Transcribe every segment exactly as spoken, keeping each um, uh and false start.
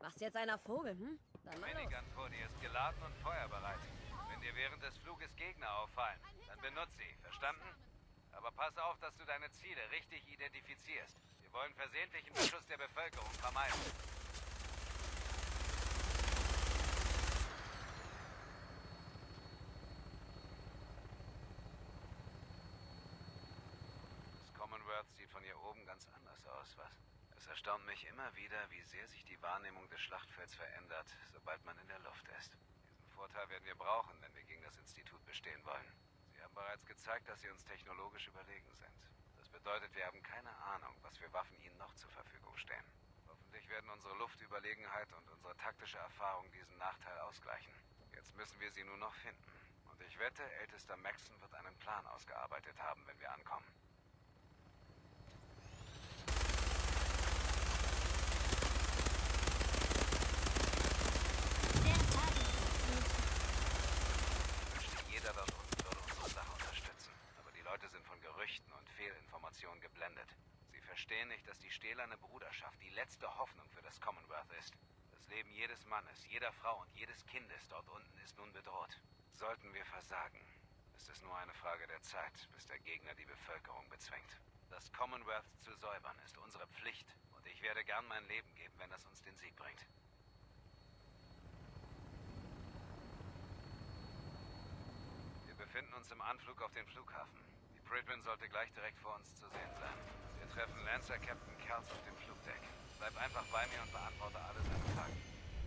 Machst jetzt einer Vogel, hm? Dann mal los. Minigun vor dir ist geladen und feuerbereit. Wenn dir während des Fluges Gegner auffallen, dann benutze sie, verstanden? Aber pass auf, dass du deine Ziele richtig identifizierst. Wir wollen versehentlichen Beschuss der Bevölkerung vermeiden. Das Commonwealth sieht von hier oben ganz anders aus, was? Es erstaunt mich immer wieder, wie sehr sich die Wahrnehmung des Schlachtfelds verändert, sobald man in der Luft ist. Diesen Vorteil werden wir brauchen, wenn wir gegen das Institut bestehen wollen. Sie haben bereits gezeigt, dass sie uns technologisch überlegen sind. Das bedeutet, wir haben keine Ahnung, was für Waffen ihnen noch zur Verfügung stehen. Hoffentlich werden unsere Luftüberlegenheit und unsere taktische Erfahrung diesen Nachteil ausgleichen. Jetzt müssen wir sie nur noch finden. Und ich wette, ältester Maxson wird einen Plan ausgearbeitet haben, wenn wir ankommen. Jeder dort unten würde unsere Sache unterstützen. Aber die Leute sind von Gerüchten und Fehlinformationen geblendet. Sie verstehen nicht, dass die stählerne Bruderschaft die letzte Hoffnung für das Commonwealth ist. Das Leben jedes Mannes, jeder Frau und jedes Kindes dort unten ist nun bedroht. Sollten wir versagen, ist es nur eine Frage der Zeit, bis der Gegner die Bevölkerung bezwingt. Das Commonwealth zu säubern ist unsere Pflicht. Und ich werde gern mein Leben geben, wenn das uns den Sieg bringt. Wir befinden uns im Anflug auf den Flughafen. Die Pridwin sollte gleich direkt vor uns zu sehen sein. Wir treffen Lancer Captain Kerls auf dem Flugdeck. Bleib einfach bei mir und beantworte alle seine Fragen.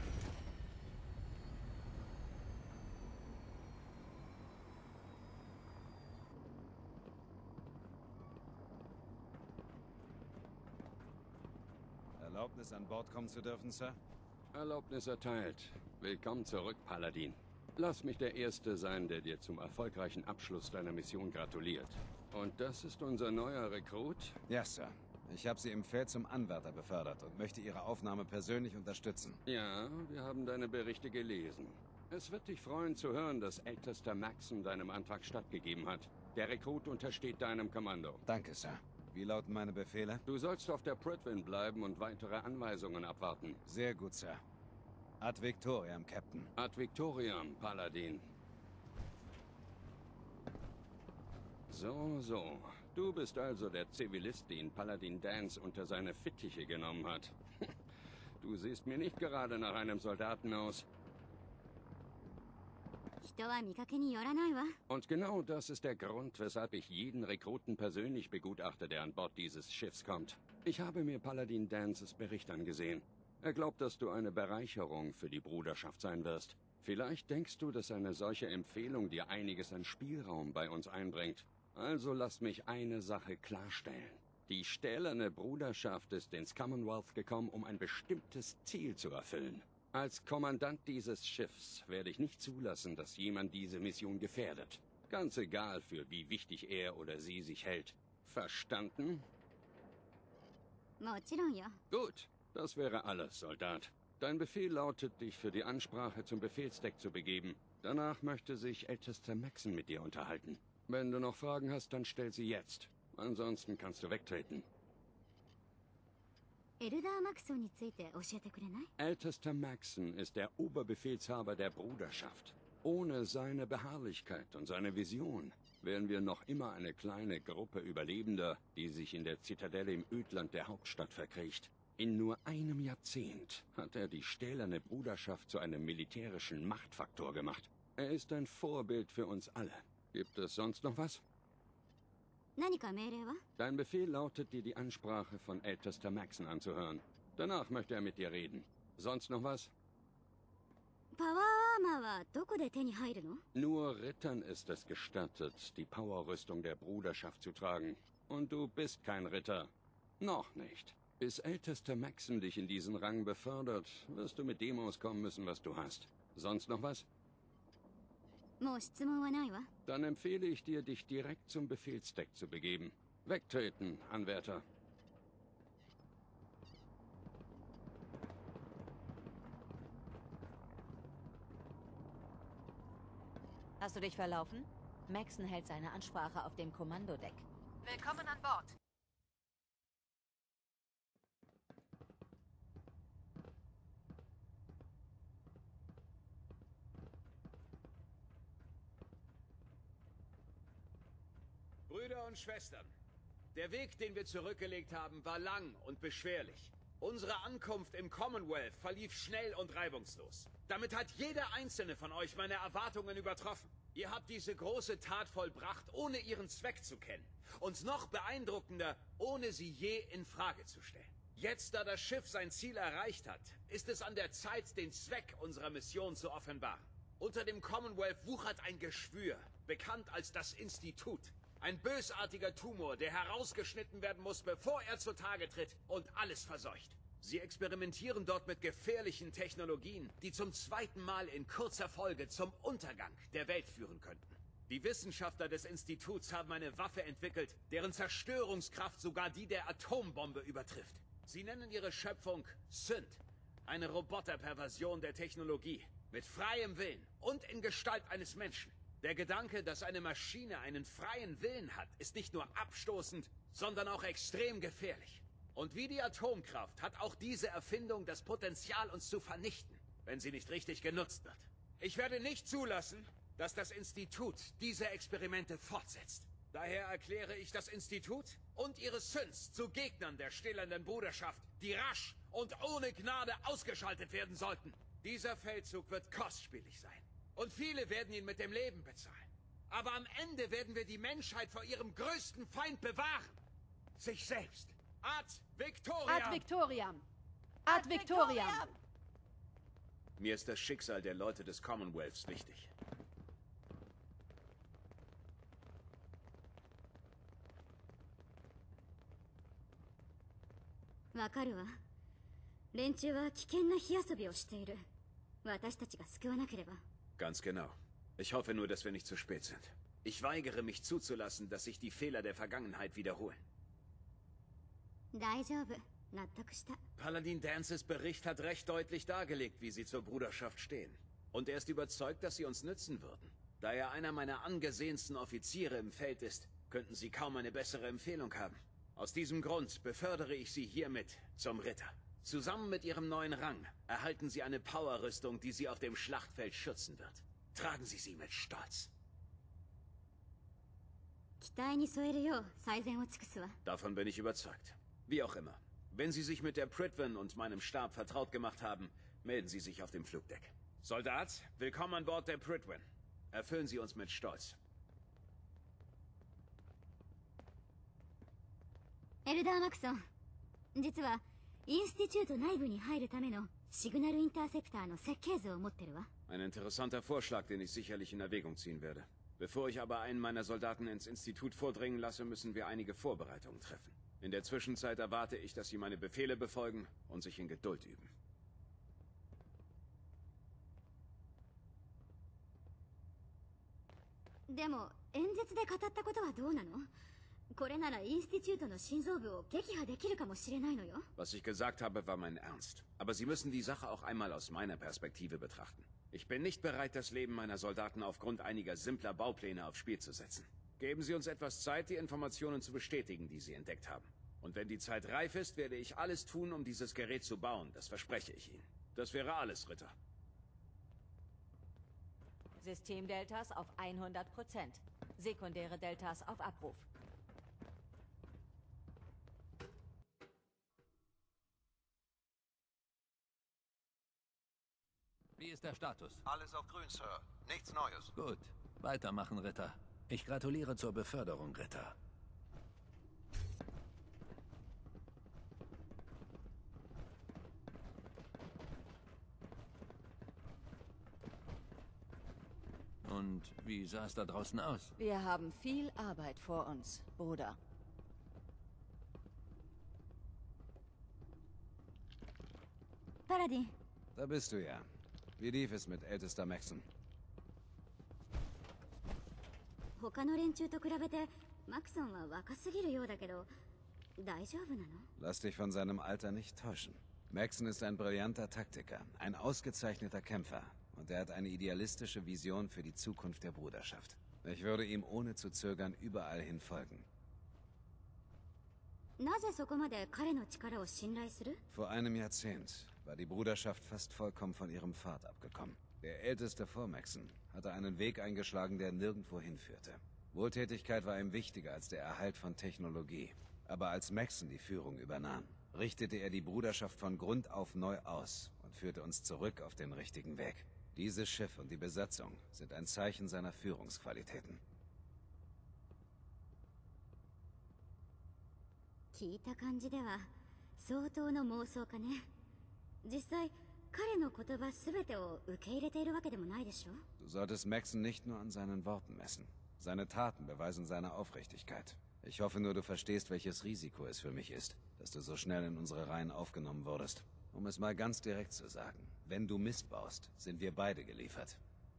Erlaubnis, an Bord kommen zu dürfen, Sir? Erlaubnis erteilt. Willkommen zurück, Paladin. Lass mich der Erste sein, der dir zum erfolgreichen Abschluss deiner Mission gratuliert. Und das ist unser neuer Rekrut? Ja, Sir. Ich habe Sie im Feld zum Anwärter befördert und möchte Ihre Aufnahme persönlich unterstützen. Ja, wir haben deine Berichte gelesen. Es wird dich freuen zu hören, dass ältester Maxson deinem Antrag stattgegeben hat. Der Rekrut untersteht deinem Kommando. Danke, Sir. Wie lauten meine Befehle? Du sollst auf der Pridwin bleiben und weitere Anweisungen abwarten. Sehr gut, Sir. Ad Victoriam, Captain. Ad Victoriam, Paladin. So, so. Du bist also der Zivilist, den Paladin Danse unter seine Fittiche genommen hat. Du siehst mir nicht gerade nach einem Soldaten aus. Und genau das ist der Grund, weshalb ich jeden Rekruten persönlich begutachte, der an Bord dieses Schiffs kommt. Ich habe mir Paladin Dances Bericht angesehen. Er glaubt, dass du eine Bereicherung für die Bruderschaft sein wirst. Vielleicht denkst du, dass eine solche Empfehlung dir einiges an Spielraum bei uns einbringt. Also lass mich eine Sache klarstellen. Die stählerne Bruderschaft ist ins Commonwealth gekommen, um ein bestimmtes Ziel zu erfüllen. Als Kommandant dieses Schiffs werde ich nicht zulassen, dass jemand diese Mission gefährdet. Ganz egal, für wie wichtig er oder sie sich hält. Verstanden? Gut, das wäre alles, Soldat. Dein Befehl lautet, dich für die Ansprache zum Befehlsdeck zu begeben. Danach möchte sich ältester Maxson mit dir unterhalten. Wenn du noch Fragen hast, dann stell sie jetzt. Ansonsten kannst du wegtreten. Ältester Maxson ist der Oberbefehlshaber der Bruderschaft. Ohne seine Beharrlichkeit und seine Vision wären wir noch immer eine kleine Gruppe Überlebender, die sich in der Zitadelle im Ödland der Hauptstadt verkriecht. In nur einem Jahrzehnt hat er die stählerne Bruderschaft zu einem militärischen Machtfaktor gemacht. Er ist ein Vorbild für uns alle. Gibt es sonst noch was? Dein Befehl lautet, dir die Ansprache von ältester Maxson anzuhören. Danach möchte er mit dir reden. Sonst noch was? Nur Rittern ist es gestattet, die Powerrüstung der Bruderschaft zu tragen. Und du bist kein Ritter. Noch nicht. Bis ältester Maxson dich in diesen Rang befördert, wirst du mit dem auskommen müssen, was du hast. Sonst noch was? Dann empfehle ich dir, dich direkt zum Befehlsdeck zu begeben. Wegtreten, Anwärter. Hast du dich verlaufen? Maxson hält seine Ansprache auf dem Kommandodeck. Willkommen an Bord. und Schwestern, der Weg, den wir zurückgelegt haben, war lang und beschwerlich. Unsere Ankunft im Commonwealth verlief schnell und reibungslos. Damit hat jeder einzelne von euch meine Erwartungen übertroffen. Ihr habt diese große Tat vollbracht, ohne ihren Zweck zu kennen. Und noch beeindruckender, ohne sie je in Frage zu stellen. Jetzt, da das Schiff sein Ziel erreicht hat, ist es an der Zeit, den Zweck unserer Mission zu offenbaren. Unter dem Commonwealth wuchert ein Geschwür, bekannt als das Institut. Ein bösartiger Tumor, der herausgeschnitten werden muss, bevor er zutage tritt und alles verseucht. Sie experimentieren dort mit gefährlichen Technologien, die zum zweiten Mal in kurzer Folge zum Untergang der Welt führen könnten. Die Wissenschaftler des Instituts haben eine Waffe entwickelt, deren Zerstörungskraft sogar die der Atombombe übertrifft. Sie nennen ihre Schöpfung Synth, eine Roboterperversion der Technologie, mit freiem Willen und in Gestalt eines Menschen. Der Gedanke, dass eine Maschine einen freien Willen hat, ist nicht nur abstoßend, sondern auch extrem gefährlich. Und wie die Atomkraft hat auch diese Erfindung das Potenzial, uns zu vernichten, wenn sie nicht richtig genutzt wird. Ich werde nicht zulassen, dass das Institut diese Experimente fortsetzt. Daher erkläre ich das Institut und ihre Synths zu Gegnern der stillenden Bruderschaft, die rasch und ohne Gnade ausgeschaltet werden sollten. Dieser Feldzug wird kostspielig sein. Und viele werden ihn mit dem Leben bezahlen. Aber am Ende werden wir die Menschheit vor ihrem größten Feind bewahren. Sich selbst. Ad Victoriam! Ad Victoriam! Ad Victoriam! Mir ist das Schicksal der Leute des Commonwealths wichtig. Ganz genau. Ich hoffe nur, dass wir nicht zu spät sind. Ich weigere mich zuzulassen, dass sich die Fehler der Vergangenheit wiederholen. Paladin Dances Bericht hat recht deutlich dargelegt, wie sie zur Bruderschaft stehen. Und er ist überzeugt, dass sie uns nützen würden. Da er einer meiner angesehensten Offiziere im Feld ist, könnten sie kaum eine bessere Empfehlung haben. Aus diesem Grund befördere ich sie hiermit zum Ritter. Zusammen mit ihrem neuen Rang erhalten sie eine Powerrüstung, die sie auf dem Schlachtfeld schützen wird. Tragen Sie sie mit Stolz. Davon bin ich überzeugt. Wie auch immer. Wenn Sie sich mit der Prydwen und meinem Stab vertraut gemacht haben, melden Sie sich auf dem Flugdeck. Soldat, willkommen an Bord der Prydwen. Erfüllen Sie uns mit Stolz. Elder Maxon, 実はインスティチュート内部に入るためのシグナルインターセプターの設計図を持ってるわ。 Ein interessanter Vorschlag, den ich sicherlich in Erwägung ziehen werde. Bevor ich aber einen meiner Soldaten ins Institut vordringen lasse, müssen wir einige Vorbereitungen treffen. In der Zwischenzeit erwarte ich, dass Sie meine Befehle befolgen und sich in Geduld üben. でも演説で語ったことはどうなの？これならインスティチュートの心臓部を撃破できるかもしれないのよ。 Was ich gesagt habe, war mein Ernst. Aber Sie müssen die Sache auch einmal aus meiner Perspektive betrachten. Ich bin nicht bereit, das Leben meiner Soldaten aufgrund einiger simpler Baupläne aufs Spiel zu setzen. Geben Sie uns etwas Zeit, die Informationen zu bestätigen, die Sie entdeckt haben. Und wenn die Zeit reif ist, werde ich alles tun, um dieses Gerät zu bauen. Das verspreche ich Ihnen. Das wäre alles, Ritter. Systemdeltas auf hundert Prozent. Sekundäre Deltas auf Abruf. Wie ist der Status? Alles auf grün, Sir. Nichts Neues. Gut. Weitermachen, Ritter. Ich gratuliere zur Beförderung, Ritter. Und wie sah es da draußen aus? Wir haben viel Arbeit vor uns, Bruder. Paladin. Da bist du ja. Wie lief es mit ältester Maxon? 他の連中と比べてマクソンは若すぎるようだけど大丈夫なの？ Lass dich von seinem Alter nicht täuschen. Maxon ist ein brillanter Taktiker, ein ausgezeichneter Kämpfer. Und er hat eine idealistische Vision für die Zukunft der Bruderschaft. Ich würde ihm ohne zu zögern überall hin folgen. なぜそこまで彼の力を信頼する？ Vor einem Jahrzehnt war die Bruderschaft fast vollkommen von ihrem Pfad abgekommen. Der älteste vor Maxon hatte einen Weg eingeschlagen, der nirgendwo hinführte. Wohltätigkeit war ihm wichtiger als der Erhalt von Technologie. Aber als Maxson die Führung übernahm, richtete er die Bruderschaft von Grund auf neu aus und führte uns zurück auf den richtigen Weg. Dieses Schiff und die Besatzung sind ein Zeichen seiner Führungsqualitäten. 聞いた感じでは相当の妄想家ね。実際彼の言葉全てを受け入れているわけでもないでしょ。 Du solltest Maxson nicht nur an seinen Worten messen. Seine Taten beweisen seine Aufrichtigkeit. Ich hoffe nur, du verstehst, welches Risiko es für mich ist, dass du so schnell in unsere Reihen aufgenommen wurdest. Um es mal ganz direkt zu sagen, wenn du Mist baust, sind wir beide geliefert.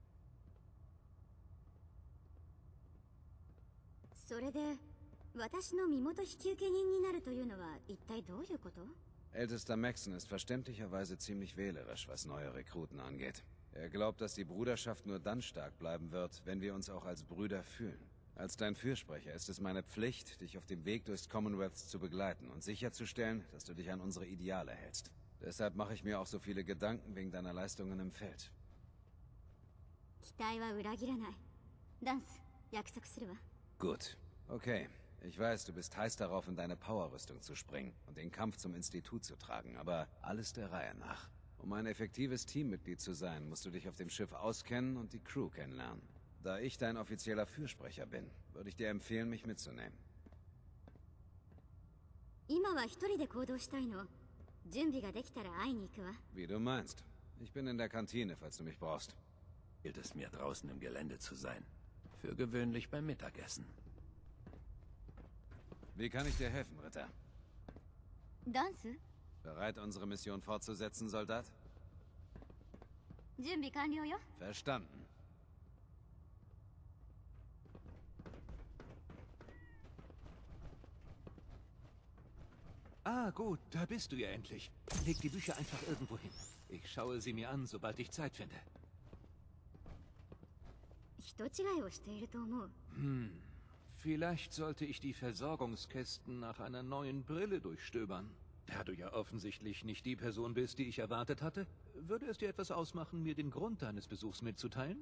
それで私の身元引受人になるというのは一体どういうこと？ Ältester Maxson ist verständlicherweise ziemlich wählerisch, was neue Rekruten angeht. Er glaubt, dass die Bruderschaft nur dann stark bleiben wird, wenn wir uns auch als Brüder fühlen. Als dein Fürsprecher ist es meine Pflicht, dich auf dem Weg durchs Commonwealth zu begleiten und sicherzustellen, dass du dich an unsere Ideale hältst. Deshalb mache ich mir auch so viele Gedanken wegen deiner Leistungen im Feld. 期待は裏切らない。ダンス、約束するわ。 Gut. Okay. Ich weiß, du bist heiß darauf, in deine Powerrüstung zu springen und den Kampf zum Institut zu tragen, aber alles der Reihe nach. Um ein effektives Teammitglied zu sein, musst du dich auf dem Schiff auskennen und die Crew kennenlernen. Da ich dein offizieller Fürsprecher bin, würde ich dir empfehlen, mich mitzunehmen. 今は一人で行動したいの。準備ができたら会いに行くわ。 Wie du meinst. Ich bin in der Kantine, falls du mich brauchst. Gilt es mir, draußen im Gelände zu sein. Für gewöhnlich beim Mittagessen. Wie kann ich dir helfen, Ritter? ダンス？ Bereit, unsere Mission fortzusetzen, Soldat? 準備完了よ。 Verstanden. Ah, gut, da bist du ja endlich. Leg die Bücher einfach irgendwo hin. Ich schaue sie mir an, sobald ich Zeit finde. 人違いをしていると思う。 Hm. Vielleicht sollte ich die Versorgungskästen nach einer neuen Brille durchstöbern. Da du ja offensichtlich nicht die Person bist, die ich erwartet hatte, würde es dir etwas ausmachen, mir den Grund deines Besuchs mitzuteilen?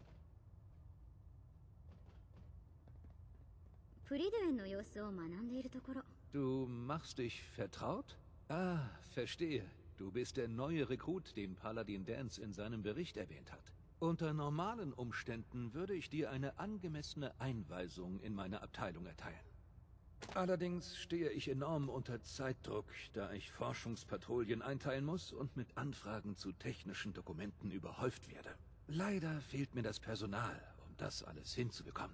プリドゥエンの様子を学んでいるところ。 Du machst dich vertraut? Ah, verstehe. Du bist der neue Rekrut, den Paladin Danse in seinem Bericht erwähnt hat. Unter normalen Umständen würde ich dir eine angemessene Einweisung in meine Abteilung erteilen. Allerdings stehe ich enorm unter Zeitdruck, da ich Forschungspatrouillen einteilen muss und mit Anfragen zu technischen Dokumenten überhäuft werde. Leider fehlt mir das Personal, um das alles hinzubekommen.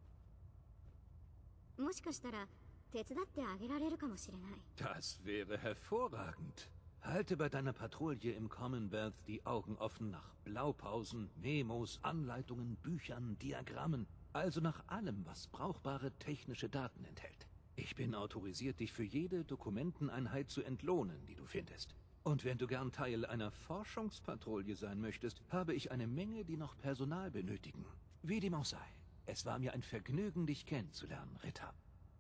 もしかしたら手伝ってあげられるかもしれない。 Das wäre hervorragend. Halte bei deiner Patrouille im Commonwealth die Augen offen nach Blaupausen, Memos, Anleitungen, Büchern, Diagrammen. Also nach allem, was brauchbare technische Daten enthält. Ich bin autorisiert, dich für jede Dokumenteneinheit zu entlohnen, die du findest. Und wenn du gern Teil einer Forschungspatrouille sein möchtest, habe ich eine Menge, die noch Personal benötigen. Wie dem auch sei. Es war mir ein Vergnügen, dich kennenzulernen, Ritter.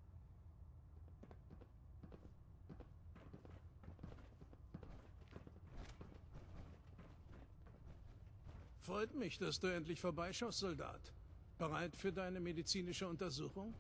Freut mich, dass du endlich vorbeischaust, Soldat. Bereit für deine medizinische Untersuchung?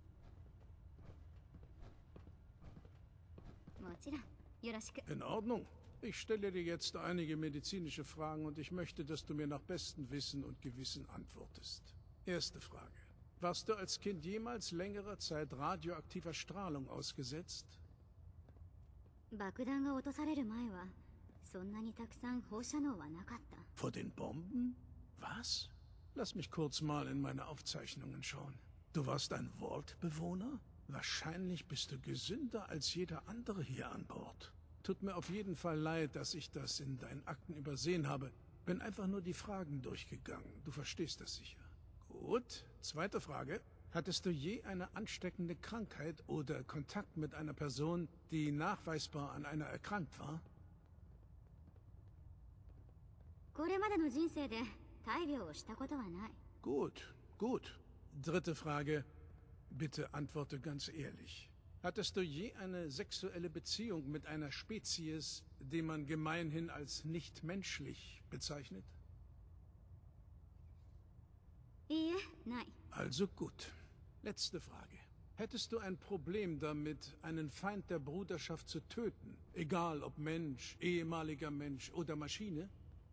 もちろん。よろしく。 In Ordnung. Ich stelle dir jetzt einige medizinische Fragen und ich möchte, dass du mir nach bestem Wissen und Gewissen antwortest. Erste Frage. Warst du als Kind jemals längere Zeit radioaktiver Strahlung ausgesetzt? 爆弾が落とされる前はそんなにたくさん放射能はなかった。 Vor den Bomben? Was? Lass mich kurz mal in meine Aufzeichnungen schauen. Du warst ein Vault-Bewohner? Wahrscheinlich bist du gesünder als jeder andere hier an Bord. Tut mir auf jeden Fall leid, dass ich das in deinen Akten übersehen habe. Bin einfach nur die Fragen durchgegangen. Du verstehst das sicher. Gut. Zweite Frage. Hattest du je eine ansteckende Krankheit oder Kontakt mit einer Person, die nachweisbar an einer erkrankt war? これまでの人生で大病をしたことはない。 Gut, gut. Dritte Frage. Bitte antworte ganz ehrlich. Hattest du je eine sexuelle Beziehung mit einer Spezies, die man gemeinhin als nicht menschlich bezeichnet? いいえ、ない。 Also gut. Letzte Frage. Hättest du ein Problem damit, einen Feind der Bruderschaft zu töten? Egal ob Mensch, ehemaliger Mensch oder Maschine?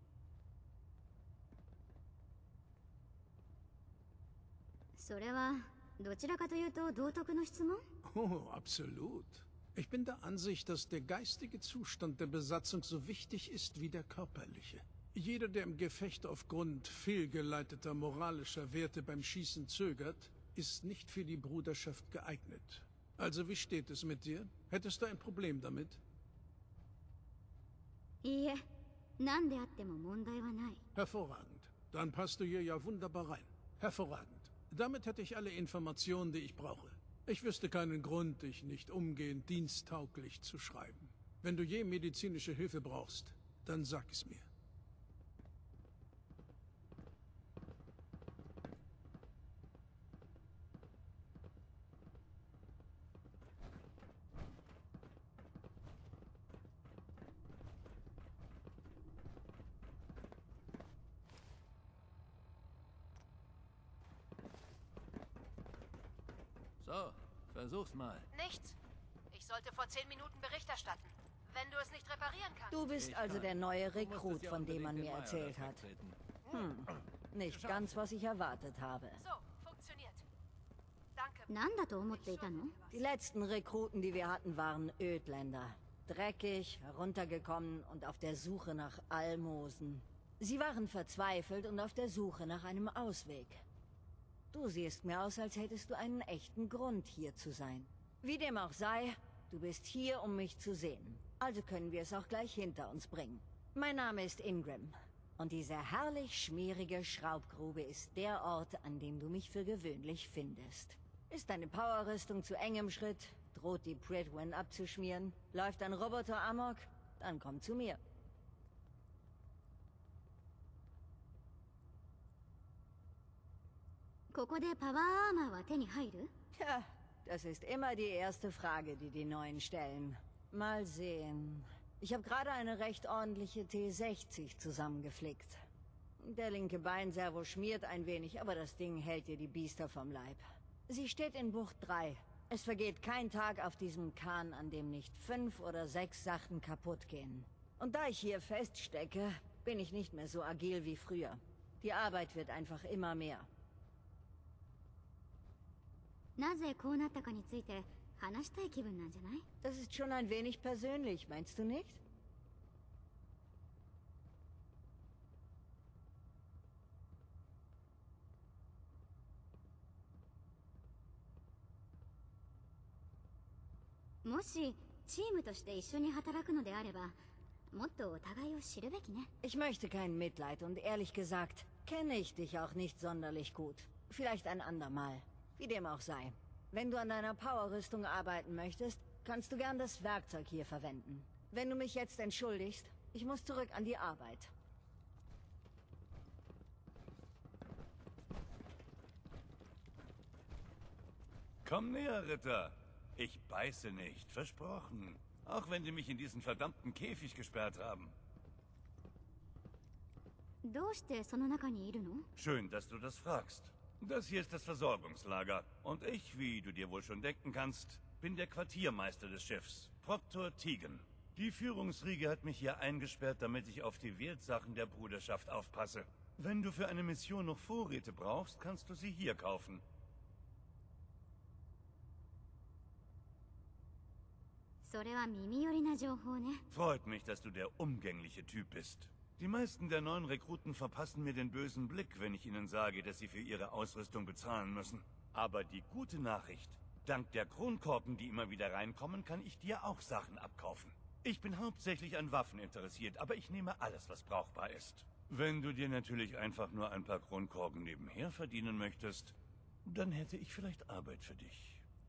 Oh, absolut. Ich bin der Ansicht, dass der geistige Zustand der Besatzung so wichtig ist wie der körperliche. Jeder, der im Gefecht aufgrund fehlgeleiteter moralischer Werte beim Schießen zögert, ist nicht für die Bruderschaft geeignet. Also wie steht es mit dir? Hättest du ein Problem damit? Hervorragend. Dann passt du hier ja wunderbar rein. Hervorragend. Damit hätte ich alle Informationen, die ich brauche. Ich wüsste keinen Grund, dich nicht umgehend diensttauglich zu schreiben. Wenn du je medizinische Hilfe brauchst, dann sag es mir. So, versuch's mal. Nichts. Ich sollte vor zehn Minuten Bericht erstatten. Wenn du es nicht reparieren kannst. Du bist Ich also kann. der neue Du musst es Rekrut, ja von dem man unbedingt mir den erzählt Meier hat. wegtreten. Hm, nicht ganz, was ich erwartet habe. So, funktioniert. Danke. Die letzten Rekruten, die wir hatten, waren Ödländer. Dreckig, heruntergekommen und auf der Suche nach Almosen. Sie waren verzweifelt und auf der Suche nach einem Ausweg. Du siehst mir aus, als hättest du einen echten Grund, hier zu sein. Wie dem auch sei, du bist hier, um mich zu sehen. Also können wir es auch gleich hinter uns bringen. Mein Name ist Ingram. Und diese herrlich schmierige Schraubgrube ist der Ort, an dem du mich für gewöhnlich findest. Ist deine Powerrüstung zu eng im Schritt? Droht die Pridwen abzuschmieren? Läuft ein Roboter amok? Dann komm zu mir. Tja, das ist immer die erste Frage, die die Neuen stellen. Mal sehen. Ich habe gerade eine recht ordentliche T sechzig zusammengeflickt. Der linke Beinservo schmiert ein wenig, aber das Ding hält dir die Biester vom Leib. Sie steht in Bucht drei. Es vergeht kein Tag auf diesem Kahn, an dem nicht fünf oder sechs Sachen kaputt gehen. Und da ich hier feststecke, bin ich nicht mehr so agil wie früher. Die Arbeit wird einfach immer mehr. Das ist schon ein wenig persönlich, meinst du nicht? Ich möchte kein Mitleid und ehrlich gesagt, kenne ich dich auch nicht sonderlich gut. Vielleicht ein andermal. Wie dem auch sei. Wenn du an deiner Powerrüstung arbeiten möchtest, kannst du gern das Werkzeug hier verwenden. Wenn du mich jetzt entschuldigst, ich muss zurück an die Arbeit. Komm näher, Ritter. Ich beiße nicht, versprochen. Auch wenn die mich in diesen verdammten Käfig gesperrt haben. Schön, dass du das fragst. Das hier ist das Versorgungslager. Und ich, wie du dir wohl schon denken kannst, bin der Quartiermeister des Schiffs, Proktor Tegan. Die Führungsriege hat mich hier eingesperrt, damit ich auf die Wertsachen der Bruderschaft aufpasse. Wenn du für eine Mission noch Vorräte brauchst, kannst du sie hier kaufen. Freut mich, dass du der umgängliche Typ bist. Die meisten der neuen Rekruten verpassen mir den bösen Blick, wenn ich ihnen sage, dass sie für ihre Ausrüstung bezahlen müssen. Aber die gute Nachricht: Dank der Kronkorken, die immer wieder reinkommen, kann ich dir auch Sachen abkaufen. Ich bin hauptsächlich an Waffen interessiert, aber ich nehme alles, was brauchbar ist. Wenn du dir natürlich einfach nur ein paar Kronkorken nebenher verdienen möchtest, dann hätte ich vielleicht Arbeit für dich.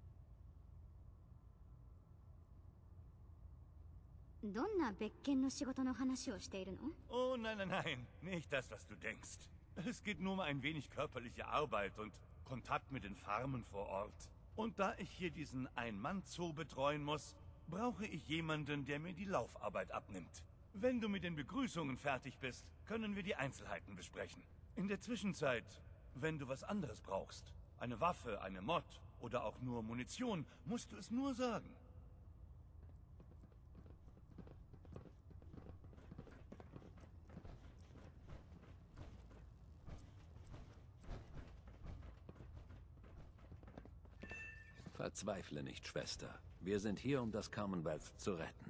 Oh nein, nein, nein, nicht das, was du denkst. Es geht nur um ein wenig körperliche Arbeit und Kontakt mit den Farmen vor Ort. Und da ich hier diesen Ein-Mann-Zoo betreuen muss, brauche ich jemanden, der mir die Laufarbeit abnimmt. Wenn du mit den Begrüßungen fertig bist, können wir die Einzelheiten besprechen. In der Zwischenzeit, wenn du was anderes brauchst, Eine Waffe, eine Mod oder auch nur Munition, musst du es nur sagen. Verzweifle nicht, Schwester. Wir sind hier, um das Commonwealth zu retten.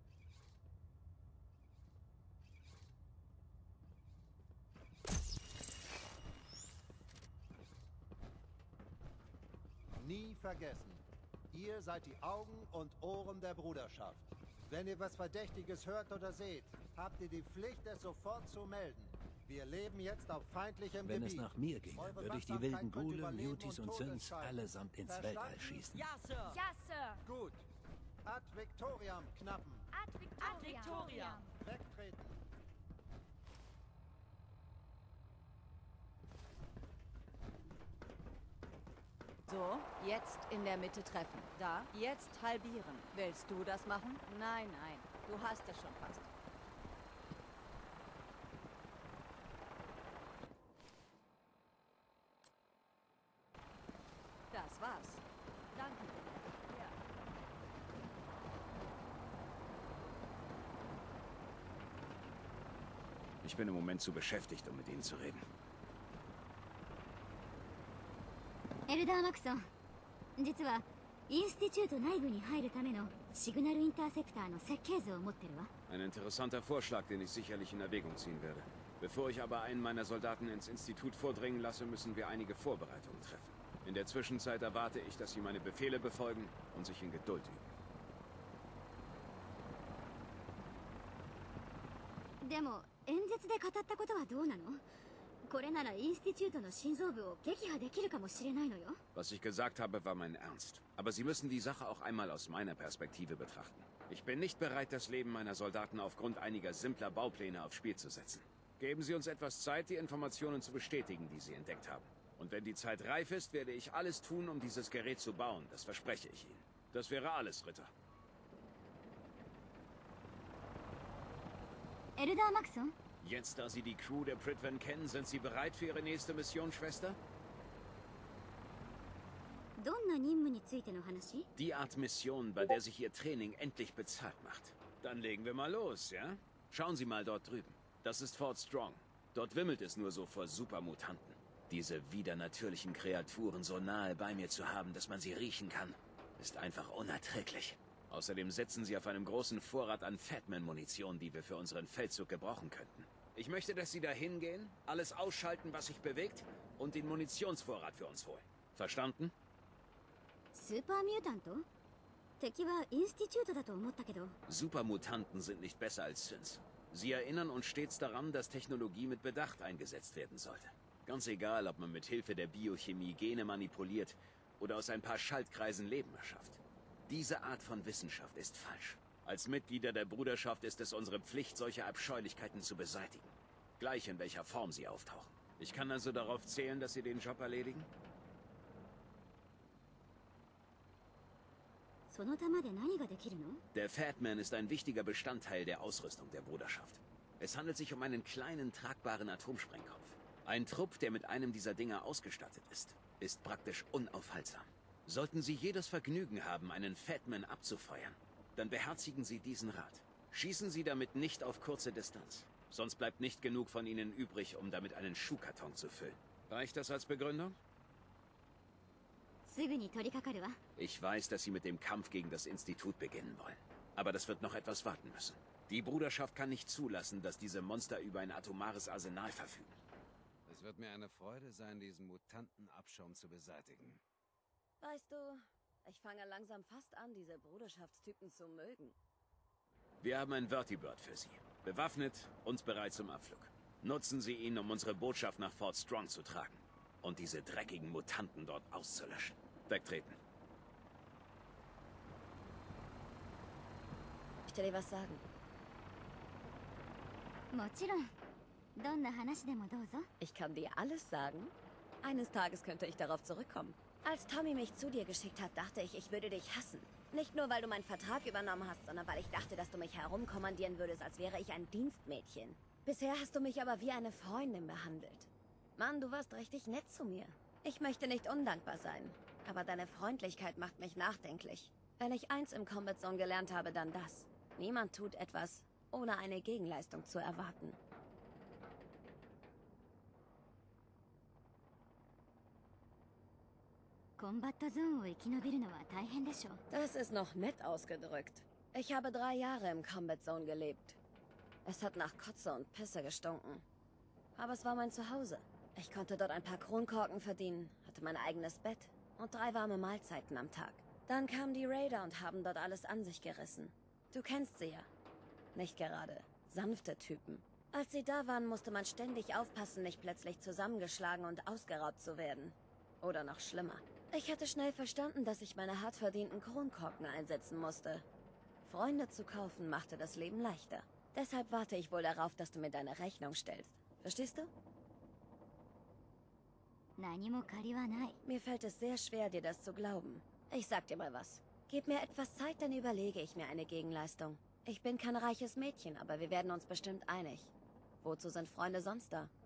Nie vergessen. Ihr seid die Augen und Ohren der Bruderschaft. Wenn ihr was Verdächtiges hört oder seht, habt ihr die Pflicht, es sofort zu melden. Wir leben jetzt auf feindlichem Wenn Gebiet. es nach mir ginge, Eure würde ich die Wachsamkeit wilden könnte Ghule, über Leben Mutis und Tod Synths entscheiden. allesamt ins Verstanden? Weltall schießen. Ja, Sir. Ja, Sir. Gut. Ad Victoriam, Knappen. Ad Victoriam. Ad Victoriam. Wegtreten. So, jetzt in der Mitte treffen. Da, jetzt halbieren. Willst du das machen? Nein, nein. Du hast es schon fast. Das war's. Danke. Ja. Ich bin im Moment zu beschäftigt, um mit Ihnen zu reden. エルダー・マクソン、実はインスティチュート内部に入るためのシグナルインターセプターの設計図を持ってるわ。 Ein interessanter Vorschlag, den ich sicherlich in Erwägung ziehen werde. Bevor ich aber einen meiner Soldaten ins Institut vordringen lasse, müssen wir einige Vorbereitungen treffen. In der Zwischenzeit erwarte ich, dass Sie meine Befehle befolgen und sich in Geduld üben. でも演説で語ったことはどうなの？これならインスティチュートの心臓部を撃破できるかもしれないのよ。 Was ich gesagt habe, war mein Ernst. Aber Sie müssen die Sache auch einmal aus meiner Perspektive betrachten. Ich bin nicht bereit, das Leben meiner Soldaten aufgrund einiger simpler Baupläne aufs Spiel zu setzen. Geben Sie uns etwas Zeit, die Informationen zu bestätigen, die Sie entdeckt haben. Und wenn die Zeit reif ist, werde ich alles tun, um dieses Gerät zu bauen. Das verspreche ich Ihnen. Das wäre alles, Ritter. エルダー・マクソン？ Jetzt, da Sie die Crew der Pridwen kennen, sind Sie bereit für Ihre nächste Mission, Schwester? どんな任務についての話？ Die Art Mission, bei der sich Ihr Training endlich bezahlt macht. Dann legen wir mal los, ja? Schauen Sie mal dort drüben. Das ist Fort Strong. Dort wimmelt es nur so vor Supermutanten. Diese widernatürlichen Kreaturen so nahe bei mir zu haben, dass man sie riechen kann, ist einfach unerträglich. Außerdem setzen sie auf einem großen Vorrat an Fatman-Munition, die wir für unseren Feldzug gebrauchen könnten. Ich möchte, dass Sie da hingehen, alles ausschalten, was sich bewegt, und den Munitionsvorrat für uns holen. Verstanden? スーパーミュータント？敵はインスティチュートだと思ったけど。 Supermutanten sind nicht besser als Synths. Sie erinnern uns stets daran, dass Technologie mit Bedacht eingesetzt werden sollte. Ganz egal, ob man mit Hilfe der Biochemie Gene manipuliert oder aus ein paar Schaltkreisen Leben erschafft. Diese Art von Wissenschaft ist falsch. Als Mitglieder der Bruderschaft ist es unsere Pflicht, solche Abscheulichkeiten zu beseitigen. Gleich in welcher Form sie auftauchen. Ich kann also darauf zählen, dass Sie den Job erledigen? その弾で何ができるの？ Der Fatman ist ein wichtiger Bestandteil der Ausrüstung der Bruderschaft. Es handelt sich um einen kleinen, tragbaren Atomsprengkopf. Ein Trupp, der mit einem dieser Dinger ausgestattet ist, ist praktisch unaufhaltsam. Sollten Sie jedes Vergnügen haben, einen Fatman abzufeuern, dann beherzigen Sie diesen Rat. Schießen Sie damit nicht auf kurze Distanz. Sonst bleibt nicht genug von Ihnen übrig, um damit einen Schuhkarton zu füllen. Reicht das als Begründung? すぐに取り掛かるわ。 Ich weiß, dass Sie mit dem Kampf gegen das Institut beginnen wollen. Aber das wird noch etwas warten müssen. Die Bruderschaft kann nicht zulassen, dass diese Monster über ein atomares Arsenal verfügen. Es wird mir eine Freude sein, diesen Mutantenabschaum zu beseitigen. Weißt du, ich fange langsam fast an, diese Bruderschaftstypen zu mögen. Wir haben ein Vertibird für Sie. Bewaffnet und bereit zum Abflug. Nutzen Sie ihn, um unsere Botschaft nach Fort Strong zu tragen. Und diese dreckigen Mutanten dort auszulöschen. Wegtreten. Ich will dir was sagen. もちろん。どんな話でもどうぞ。 Ich kann dir alles sagen. Eines Tages könnte ich darauf zurückkommen. Als Tommy mich zu dir geschickt hat, dachte ich, ich würde dich hassen. Nicht nur, weil du meinen Vertrag übernommen hast, sondern weil ich dachte, dass du mich herumkommandieren würdest, als wäre ich ein Dienstmädchen. Bisher hast du mich aber wie eine Freundin behandelt. Mann, du warst richtig nett zu mir. Ich möchte nicht undankbar sein, aber deine Freundlichkeit macht mich nachdenklich. Wenn ich eins im Combat Zone gelernt habe, dann das. Niemand tut etwas, ohne eine Gegenleistung zu erwarten. Das ist noch nett ausgedrückt. Ich habe drei Jahre im Combat Zone gelebt. Es hat nach Kotze und Pisse gestunken. Aber es war mein Zuhause. Ich konnte dort ein paar Kronkorken verdienen, hatte mein eigenes Bett und drei warme Mahlzeiten am Tag. Dann kamen die Raider und haben dort alles an sich gerissen. Du kennst sie ja. Nicht gerade sanfte Typen. Als sie da waren, musste man ständig aufpassen, nicht plötzlich zusammengeschlagen und ausgeraubt zu werden. Oder noch schlimmer. Ich hatte schnell verstanden, dass ich meine hart verdienten Kronkorken einsetzen musste. Freunde zu kaufen machte das Leben leichter. Deshalb warte ich wohl darauf, dass du mir deine Rechnung stellst. Verstehst du? Mir fällt es sehr schwer, dir das zu glauben. Ich sag dir mal was. Gib mir etwas Zeit, dann überlege ich mir eine Gegenleistung. Ich bin kein reiches Mädchen, aber wir werden uns bestimmt einig. Wozu sind Freunde sonst da?